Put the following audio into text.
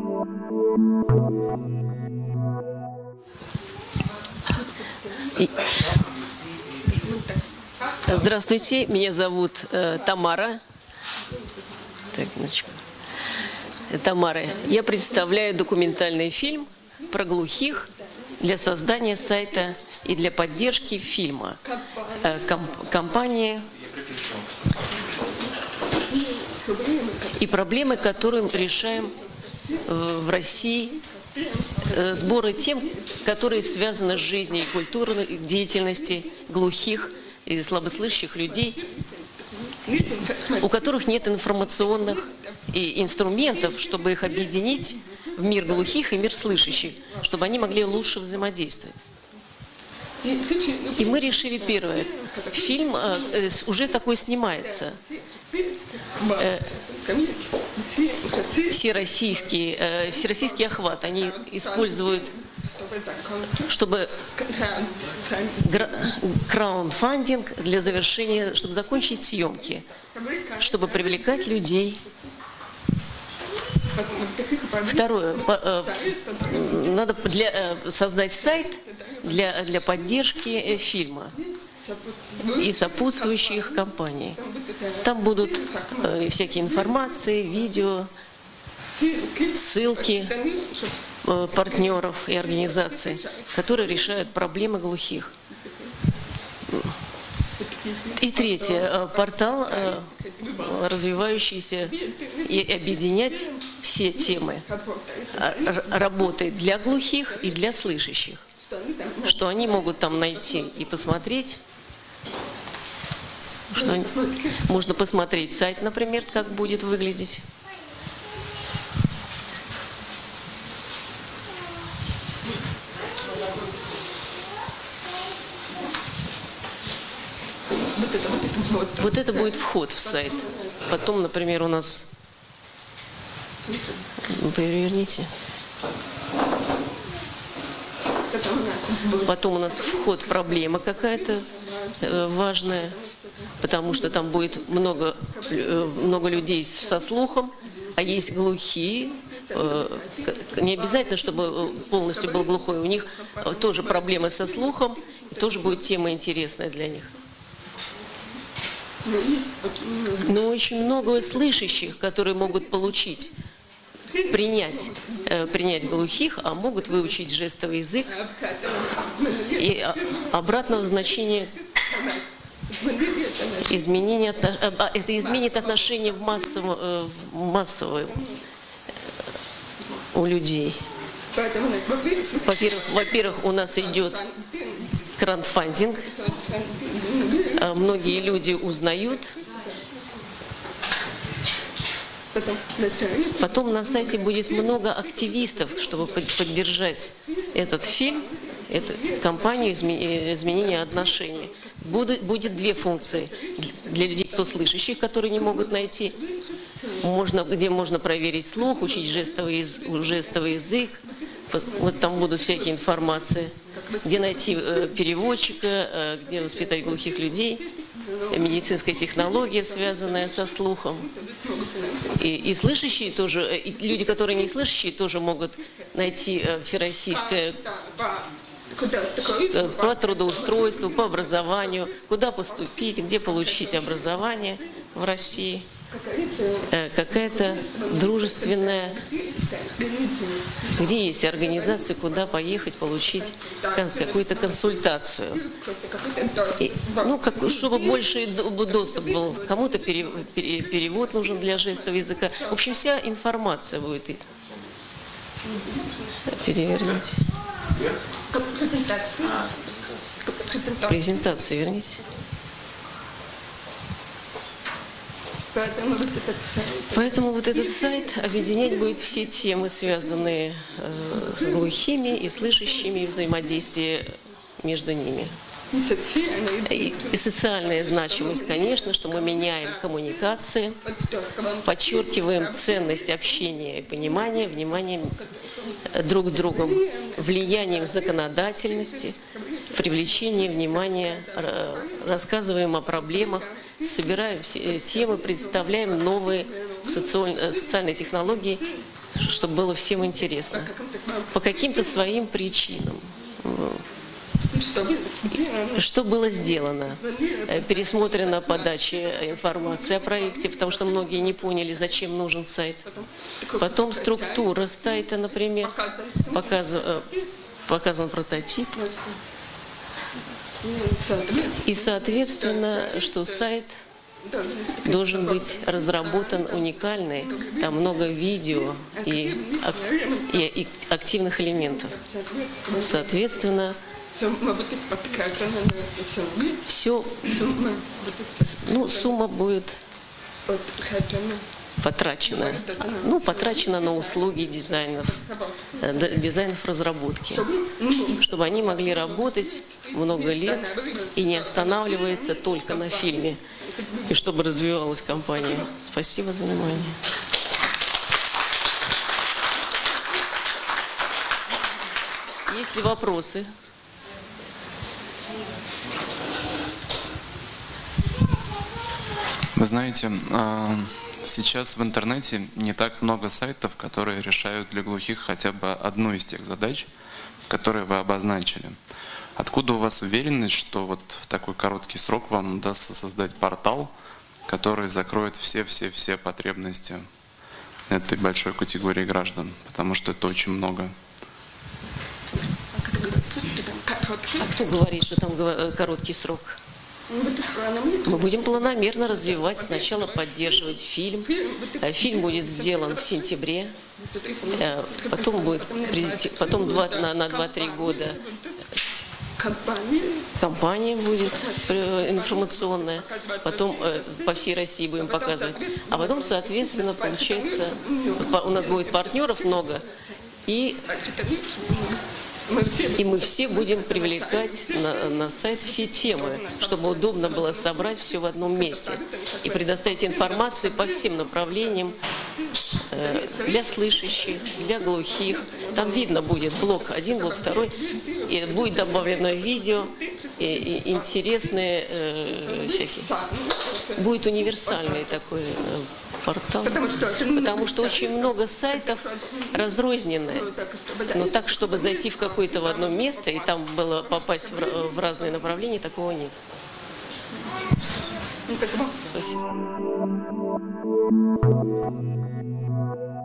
Здравствуйте, меня зовут Тамара. Так, Тамара. Я представляю документальный фильм про глухих для создания сайта и для поддержки фильма. Компания и проблемы, которые мы решаем в России, сборы тем, которые связаны с жизнью и культурной деятельностью глухих и слабослышащих людей, у которых нет информационных и инструментов, чтобы их объединить в мир глухих и мир слышащих, чтобы они могли лучше взаимодействовать. И мы решили первое. Фильм уже такой снимается. Всероссийский охват они используют, чтобы краундфандинг для завершения, чтобы закончить съемки, чтобы привлекать людей. Второе, надо создать сайт для поддержки фильма и сопутствующих компаний. Там будут всякие информации, видео, ссылки партнеров и организаций, которые решают проблемы глухих. И третье, портал, развивающийся и объединять все темы работы для глухих и для слышащих, что они могут там найти и посмотреть. Что можно посмотреть сайт, например, как будет выглядеть. Вот это будет вход в сайт. Потом, например, у нас... Переверните. Потом у нас вход, проблема какая-то важная, потому что там будет много людей со слухом, а есть глухие. Не обязательно, чтобы полностью был глухой. У них тоже проблемы со слухом, и тоже будет тема интересная для них. Но очень много слышащих, которые могут принять глухих, а могут выучить жестовый язык. И обратного значения это изменит отношение массовое у людей. Во-первых, у нас идет краундфандинг. Многие люди узнают. Потом на сайте будет много активистов, чтобы поддержать этот фильм, эту кампанию изменения отношений. Будет две функции. Для людей, кто слышащих, которые не могут найти, где можно проверить слух, учить жестовый язык. Вот там будут всякие информации, где найти переводчика, где воспитать глухих людей, медицинская технология, связанная со слухом. И слышащие тоже, и люди, которые не слышащие, тоже могут найти всероссийское по трудоустройству, по образованию, куда поступить, где получить образование в России. Какая-то дружественная, где есть организация, куда поехать, получить какую-то консультацию. Чтобы больше доступ был. Кому-то перевод нужен для жестового языка. В общем, вся информация будет. Переверните. Презентацию верните. Поэтому вот этот сайт объединять будет все темы, связанные с глухими и слышащими, и взаимодействие между ними. И социальная значимость, конечно, что мы меняем коммуникации, подчеркиваем ценность общения и понимания, внимания друг к другу, влиянием законодательности, привлечением внимания, рассказываем о проблемах, собираем темы, представляем новые социальные технологии, чтобы было всем интересно. По каким-то своим причинам. Что было сделано? Пересмотрена подача информации о проекте, потому что многие не поняли, зачем нужен сайт. Потом структура сайта, например, показан прототип. И, соответственно, что сайт должен быть разработан уникальный, там много видео и активных элементов. Соответственно, все, сумма будет потрачена. Потрачена на услуги дизайнеров разработки, чтобы они могли работать много лет и не останавливаться только на фильме, и чтобы развивалась компания. Спасибо за внимание. Есть ли вопросы? Вы знаете, сейчас в интернете не так много сайтов, которые решают для глухих хотя бы одну из тех задач, которые вы обозначили. Откуда у вас уверенность, что вот в такой короткий срок вам удастся создать портал, который закроет все потребности этой большой категории граждан? Потому что это очень много. А кто говорит, что там короткий срок? Мы будем планомерно развивать, сначала поддерживать фильм. Фильм будет сделан в сентябре, потом на 2-3 года кампания будет информационная, потом по всей России будем показывать. А потом, соответственно, получается, у нас будет партнеров много, и мы все будем привлекать на сайт все темы, чтобы удобно было собрать все в одном месте и предоставить информацию по всем направлениям для слышащих, для глухих. Там видно будет блок 1, блок 2, и будет добавлено видео, и интересные всякие. Будет универсальный такой портал, потому что очень много сайтов разрозненные, но так, чтобы зайти в какое-то в одно место и там было попасть в разные направления, такого нет. Спасибо.